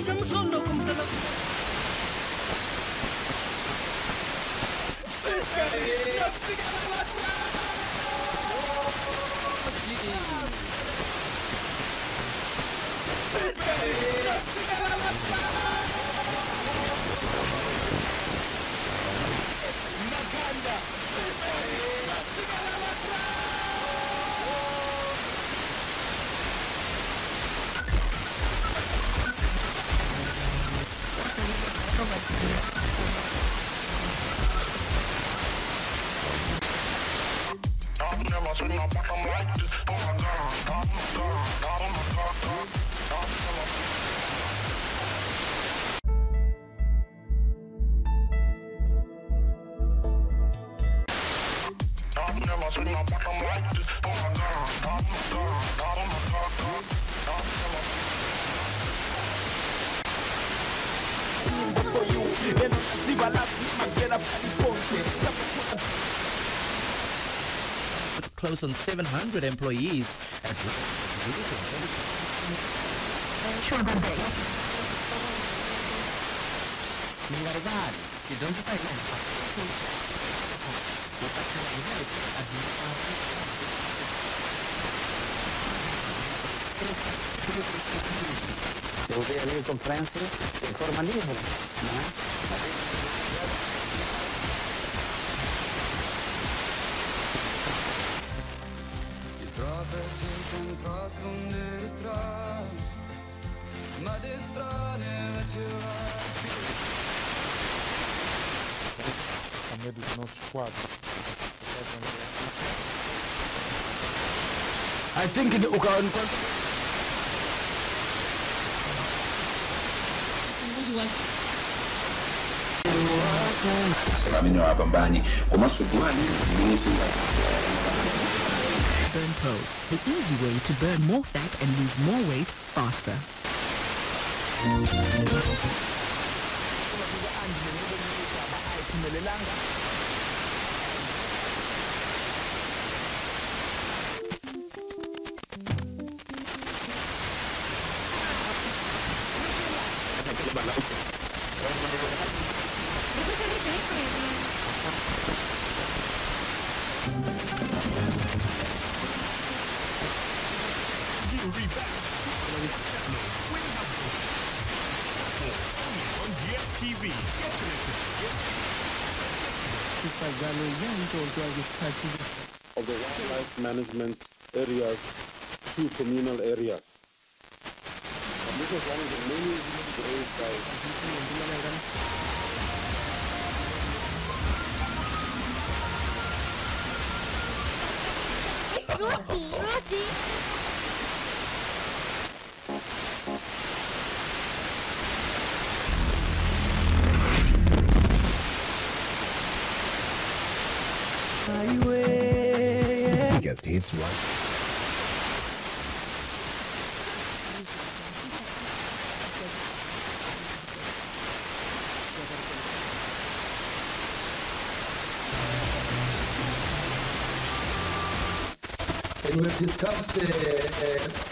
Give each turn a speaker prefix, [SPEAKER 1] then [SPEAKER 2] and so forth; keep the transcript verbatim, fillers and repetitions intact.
[SPEAKER 1] Close on seven hundred employees at
[SPEAKER 2] Devo avere le conferenze informative.
[SPEAKER 3] I think in Uka
[SPEAKER 4] Burn Pro, the easy way to burn more fat and lose more weight faster.
[SPEAKER 5] Of the wildlife management areas to communal areas. And this is one of the many reasons raised by
[SPEAKER 6] Roti, roti.
[SPEAKER 7] Biggest hits right.
[SPEAKER 3] And we've discussed uh, uh,